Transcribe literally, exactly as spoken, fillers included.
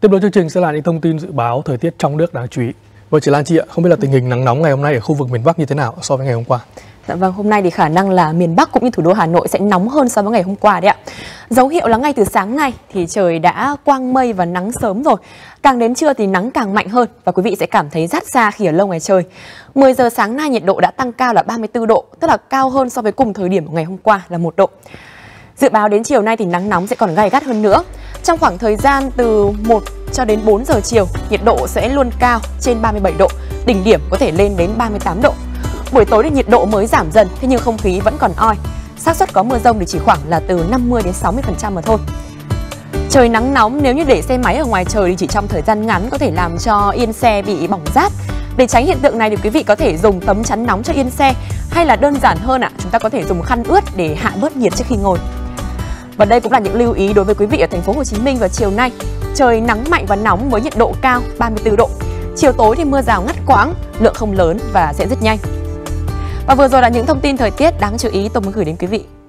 Tiếp nối chương trình sẽ là những thông tin dự báo thời tiết trong nước đáng chú ý. Vâng, chị Lan chị ạ, không biết là tình hình nắng nóng ngày hôm nay ở khu vực miền Bắc như thế nào so với ngày hôm qua? Dạ vâng, hôm nay thì khả năng là miền Bắc cũng như thủ đô Hà Nội sẽ nóng hơn so với ngày hôm qua đấy ạ. Dấu hiệu là ngay từ sáng nay thì trời đã quang mây và nắng sớm rồi. Càng đến trưa thì nắng càng mạnh hơn và quý vị sẽ cảm thấy rát da khi ở lâu ngoài trời. mười giờ sáng nay nhiệt độ đã tăng cao là ba mươi tư độ, tức là cao hơn so với cùng thời điểm của ngày hôm qua là một độ. Dự báo đến chiều nay thì nắng nóng sẽ còn gay gắt hơn nữa. Trong khoảng thời gian từ một cho đến bốn giờ chiều, nhiệt độ sẽ luôn cao trên ba mươi bảy độ, đỉnh điểm có thể lên đến ba mươi tám độ. Buổi tối thì nhiệt độ mới giảm dần, thế nhưng không khí vẫn còn oi. Xác suất có mưa rông thì chỉ khoảng là từ năm mươi đến sáu mươi phần trăm mà thôi. Trời nắng nóng, nếu như để xe máy ở ngoài trời thì chỉ trong thời gian ngắn có thể làm cho yên xe bị bỏng rát. Để tránh hiện tượng này thì quý vị có thể dùng tấm chắn nóng cho yên xe, hay là đơn giản hơn ạ, chúng ta có thể dùng khăn ướt để hạ bớt nhiệt trước khi ngồi. Và đây cũng là những lưu ý đối với quý vị ở thành phố Hồ Chí Minh vào chiều nay. Trời nắng mạnh và nóng với nhiệt độ cao ba mươi tư độ. Chiều tối thì mưa rào ngắt quãng, lượng không lớn và sẽ rất nhanh. Và vừa rồi là những thông tin thời tiết đáng chú ý tôi muốn gửi đến quý vị.